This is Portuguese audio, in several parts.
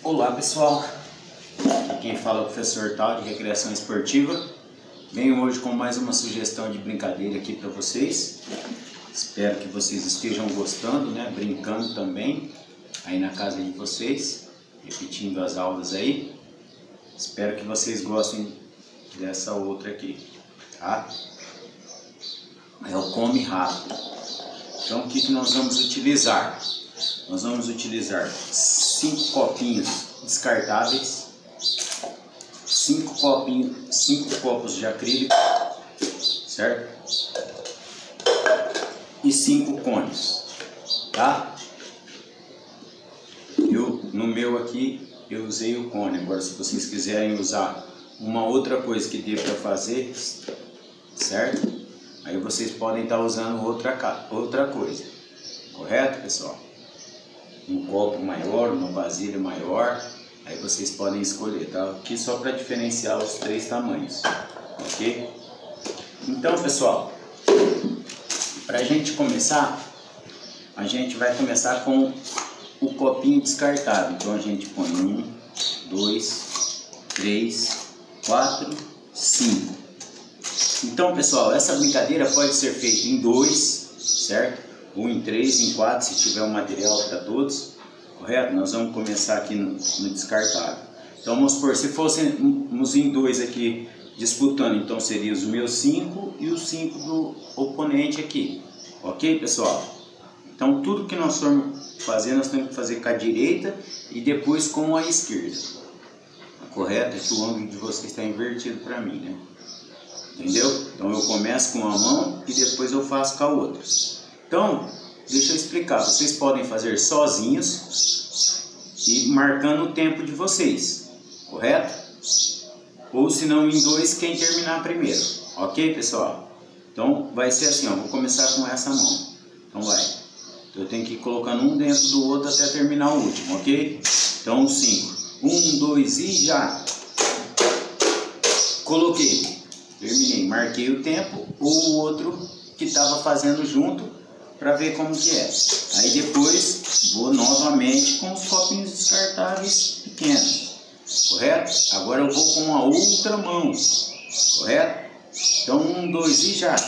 Olá pessoal, aqui quem fala é o professor Tal de Recreação Esportiva. Venho hoje com mais uma sugestão de brincadeira aqui para vocês. Espero que vocês estejam gostando, né? Brincando também aí na casa de vocês, repetindo as aulas aí. Espero que vocês gostem dessa outra aqui, tá? É o come rápido. Então o que nós vamos utilizar? Nós vamos utilizar 5 copinhos descartáveis, 5 copos de acrílico, certo? E 5 cones, tá? No meu aqui eu usei o cone. Agora, se vocês quiserem usar uma outra coisa que dê para fazer, certo? Aí vocês podem estar usando outra coisa, correto, pessoal? Um copo maior, uma vasilha maior, aí vocês podem escolher, tá? Aqui só para diferenciar os 3 tamanhos, ok? Então, pessoal, para a gente começar, a gente vai começar com o copinho descartável. Então a gente põe 1, 2, 3, 4, 5. Então, pessoal, essa brincadeira pode ser feita em 2, certo? Ou em 3, em 4, se tiver um material para todos, correto? Nós vamos começar aqui no descartável. Então vamos supor, se fôssemos em 2 aqui disputando, então seria os meus 5 e os 5 do oponente aqui, ok, pessoal? Então tudo que nós formos fazer, nós temos que fazer com a direita e depois com a esquerda, correto? É que o ângulo de vocês está invertido para mim, né? Entendeu? Então eu começo com uma mão e depois eu faço com a outra. Então, deixa eu explicar. Vocês podem fazer sozinhos e marcando o tempo de vocês, correto? Ou se não, em 2, quem terminar primeiro, ok, pessoal? Então vai ser assim, ó. Vou começar com essa mão. Então vai. Eu tenho que ir colocando um dentro do outro até terminar o último, ok? Então 5. 1, 2 e já. Coloquei. Terminei. Marquei o tempo. Ou o outro que estava fazendo junto, para ver como que é. Aí depois vou novamente com os copinhos descartáveis pequenos, correto? Agora eu vou com a outra mão, correto? Então 1, 2 e já.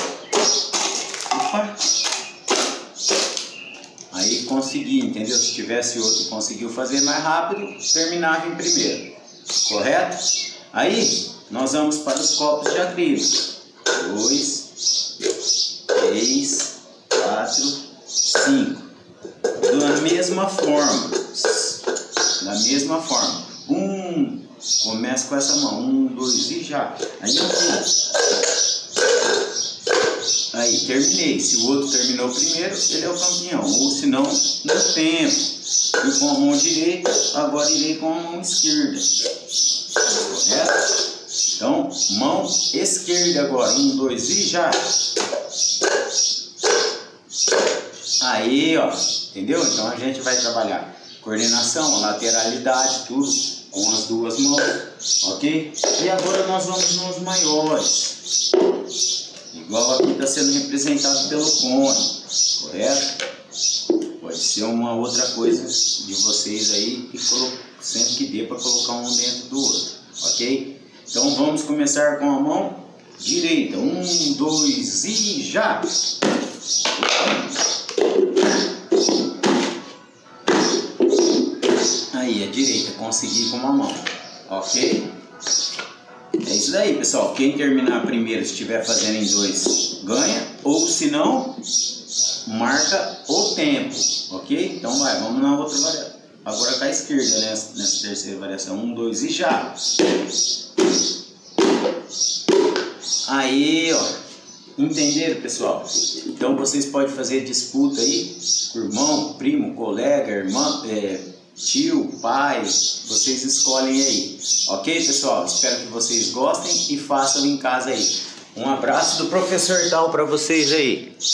Opa! Aí consegui, entendeu? Se tivesse outro conseguiu fazer mais rápido, terminava em primeiro, correto? Aí nós vamos para os copos de acrílico. 2, 3, 4, 5. Da mesma forma. Começa com essa mão. 1, 2 e já. Aí eu fiz. Aí terminei. Se o outro terminou primeiro, ele é o campeão. Ou se não, no tempo. Fui com a mão direita, agora irei com a mão esquerda. Correto? Então, mão esquerda agora. 1, 2 e já. Aí, ó, entendeu? Então a gente vai trabalhar coordenação, lateralidade, tudo com as duas mãos, ok? E agora nós vamos nos maiores, igual aqui está sendo representado pelo cone, correto? Pode ser uma outra coisa de vocês aí, e sempre que dê para colocar um dentro do outro, ok? Então vamos começar com a mão direita. 1, 2 e já! Aí, a direita, consegui com uma mão, ok? É isso daí, pessoal. Quem terminar primeiro, se estiver fazendo em 2, ganha. Ou se não, marca o tempo, ok? Então vai, vamos na outra variação. Agora com a esquerda, né? Nessa terceira variação. 1, 2 e já! Aí, ó. Entenderam, pessoal? Então vocês podem fazer disputa aí com irmão, primo, colega, irmã, tio, pai, vocês escolhem aí, ok, pessoal? Espero que vocês gostem e façam em casa aí. Um abraço do professor Tal para vocês aí.